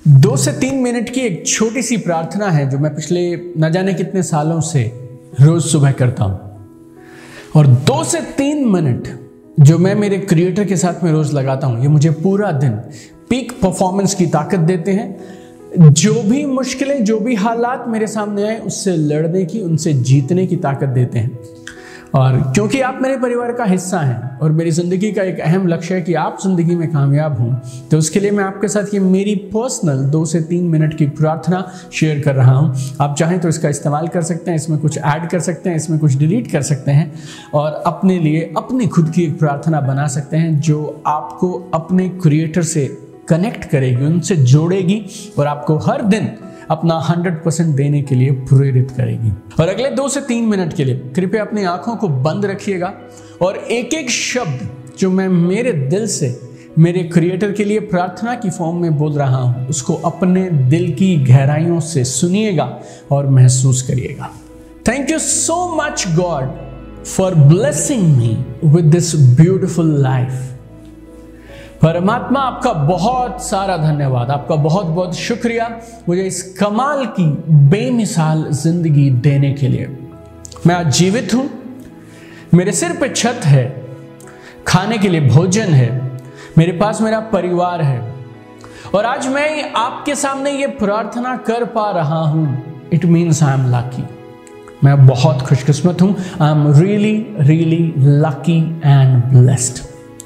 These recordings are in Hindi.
2 से 3 मिनट की एक छोटी सी प्रार्थना है जो मैं पिछले न जाने कितने सालों से रोज सुबह करता हूं। और 2 से 3 मिनट जो मैं मेरे क्रिएटर के साथ में रोज लगाता हूं, ये मुझे पूरा दिन पीक परफॉर्मेंस की ताकत देते हैं। जो भी मुश्किलें, जो भी हालात मेरे सामने आए, उससे लड़ने की, उनसे जीतने की ताकत देते हैं। और क्योंकि आप मेरे परिवार का हिस्सा हैं और मेरी ज़िंदगी का एक अहम लक्ष्य है कि आप ज़िंदगी में कामयाब हों, तो उसके लिए मैं आपके साथ ये मेरी पर्सनल 2 से 3 मिनट की प्रार्थना शेयर कर रहा हूं। आप चाहें तो इसका इस्तेमाल कर सकते हैं, इसमें कुछ ऐड कर सकते हैं, इसमें कुछ डिलीट कर सकते हैं और अपने लिए अपनी खुद की एक प्रार्थना बना सकते हैं जो आपको अपने क्रिएटर से कनेक्ट करेगी, उनसे जोड़ेगी और आपको हर दिन अपना 100% देने के लिए प्रेरित करेगी। और अगले 2 से 3 मिनट के लिए कृपया अपनी आंखों को बंद रखिएगा और एक एक शब्द जो मैं मेरे दिल से मेरे क्रिएटर के लिए प्रार्थना की फॉर्म में बोल रहा हूं, उसको अपने दिल की गहराइयों से सुनिएगा और महसूस करिएगा। Thank you so much God for blessing me with this beautiful life. परमात्मा, आपका बहुत सारा धन्यवाद, आपका बहुत बहुत शुक्रिया मुझे इस कमाल की बेमिसाल जिंदगी देने के लिए। मैं आज जीवित हूं, मेरे सिर पे छत है, खाने के लिए भोजन है, मेरे पास मेरा परिवार है और आज मैं आपके सामने ये प्रार्थना कर पा रहा हूं। It means I am lucky. मैं बहुत खुशकिस्मत हूं। I am really really lucky and blessed.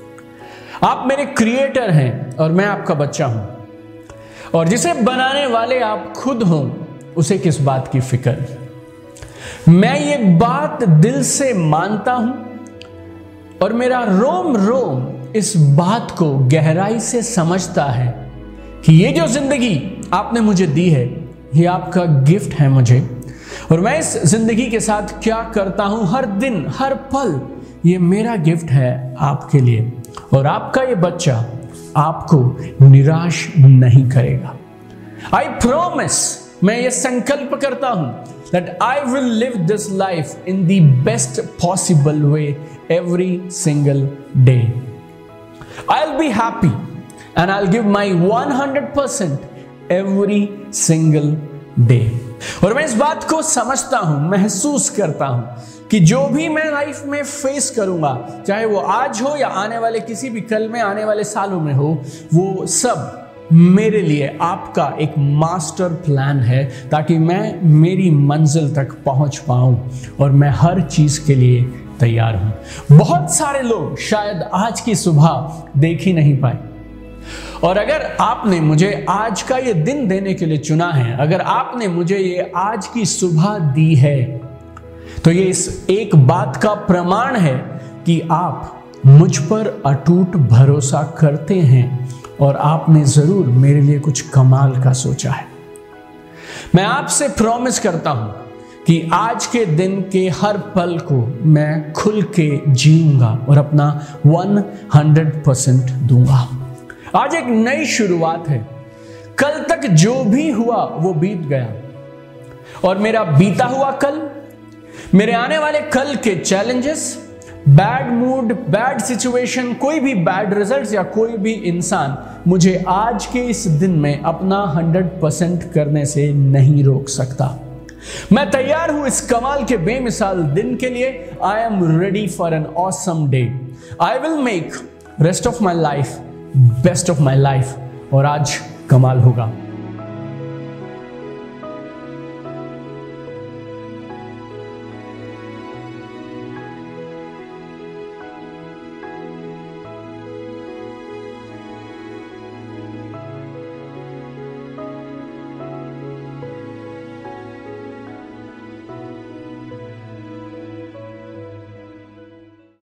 आप मेरे क्रिएटर हैं और मैं आपका बच्चा हूं और जिसे बनाने वाले आप खुद हों, उसे किस बात की फिक्र। मैं ये बात दिल से मानता हूं और मेरा रोम रोम इस बात को गहराई से समझता है कि ये जो जिंदगी आपने मुझे दी है, ये आपका गिफ्ट है मुझे और मैं इस जिंदगी के साथ क्या करता हूं हर दिन हर पल, ये मेरा गिफ्ट है आपके लिए और आपका ये बच्चा आपको निराश नहीं करेगा। आई प्रॉमिस, मैं ये संकल्प करता हूं that I will live this life in the best possible way every single day. I'll be happy and I'll give my 100% every single day. और मैं इस बात को समझता हूं, महसूस करता हूं कि जो भी मैं लाइफ में फेस करूंगा, चाहे वो आज हो या आने वाले किसी भी कल में, आने वाले सालों में हो, वो सब मेरे लिए आपका एक मास्टर प्लान है ताकि मैं मेरी मंजिल तक पहुंच पाऊं और मैं हर चीज के लिए तैयार हूं। बहुत सारे लोग शायद आज की सुबह देख ही नहीं पाए और अगर आपने मुझे आज का ये दिन देने के लिए चुना है, अगर आपने मुझे ये आज की सुबह दी है, तो ये इस एक बात का प्रमाण है कि आप मुझ पर अटूट भरोसा करते हैं और आपने जरूर मेरे लिए कुछ कमाल का सोचा है। मैं आपसे प्रॉमिस करता हूं कि आज के दिन के हर पल को मैं खुल के जीऊंगा और अपना 100% दूंगा। आज एक नई शुरुआत है। कल तक जो भी हुआ वो बीत गया और मेरा बीता हुआ कल, मेरे आने वाले कल के challenges, bad mood, bad situation, कोई भी बैड रिजल्ट्स या कोई भी इंसान मुझे आज के इस दिन में अपना 100% करने से नहीं रोक सकता। मैं तैयार हूं इस कमाल के बेमिसाल दिन के लिए। I am ready for an awesome day. I will make rest of my life best of my life और आज कमाल होगा।